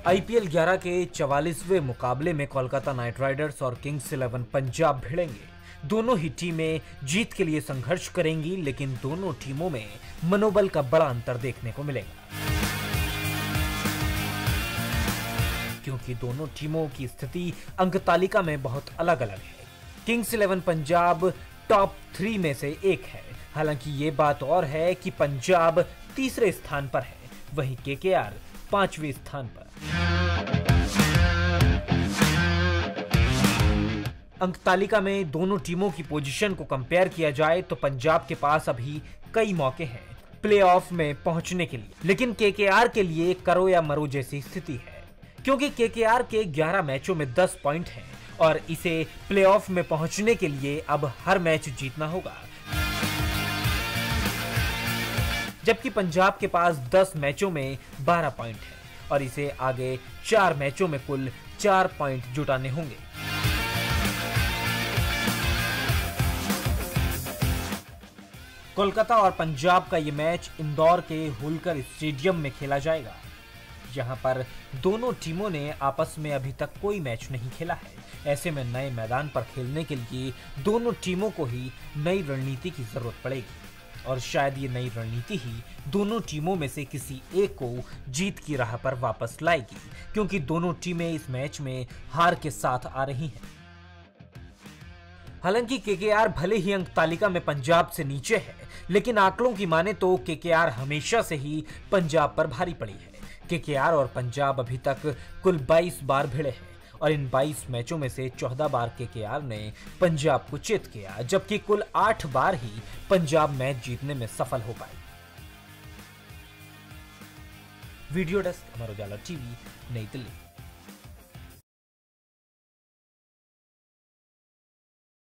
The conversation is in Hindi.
आईपीएल 11 के 44वें मुकाबले में कोलकाता नाइट राइडर्स और किंग्स 11 पंजाब भिड़ेंगे। दोनों ही टीमें जीत के लिए संघर्ष करेंगी, लेकिन दोनों टीमों में मनोबल का बड़ा अंतर देखने को मिलेगा, क्योंकि दोनों टीमों की स्थिति अंक तालिका में बहुत अलग अलग है। किंग्स 11 पंजाब टॉप 3 में से एक है। हालांकि ये बात और है कि पंजाब तीसरे स्थान पर है, वहीं केकेआर 5वें स्थान पर। अंक तालिका में दोनों टीमों की पोजीशन को कंपेयर किया जाए तो पंजाब के पास अभी कई मौके हैं प्लेऑफ में पहुंचने के लिए, लेकिन केकेआर के लिए करो या मरो जैसी स्थिति है, क्योंकि केकेआर के 11 मैचों में 10 पॉइंट हैं और इसे प्लेऑफ में पहुंचने के लिए अब हर मैच जीतना होगा, जबकि पंजाब के पास 10 मैचों में 12 पॉइंट है और इसे आगे 4 मैचों में कुल 4 पॉइंट जुटाने होंगे। कोलकाता और पंजाब का यह मैच इंदौर के होलकर स्टेडियम में खेला जाएगा। यहां पर दोनों टीमों ने आपस में अभी तक कोई मैच नहीं खेला है। ऐसे में नए मैदान पर खेलने के लिए दोनों टीमों को ही नई रणनीति की जरूरत पड़ेगी और शायद ये नई रणनीति ही दोनों टीमों में से किसी एक को जीत की राह पर वापस लाएगी, क्योंकि दोनों टीमें इस मैच में हार के साथ आ रही हैं। हालांकि केकेआर भले ही अंक तालिका में पंजाब से नीचे है, लेकिन आंकड़ों की माने तो केकेआर हमेशा से ही पंजाब पर भारी पड़ी है। केकेआर और पंजाब अभी तक कुल 22 बार भिड़े हैं और इन 22 मैचों में से 14 बार केकेआर ने पंजाब को चित किया, जबकि कुल 8 बार ही पंजाब मैच जीतने में सफल हो पाई। Video desk, Amar Ujala TV, Nai Delhi.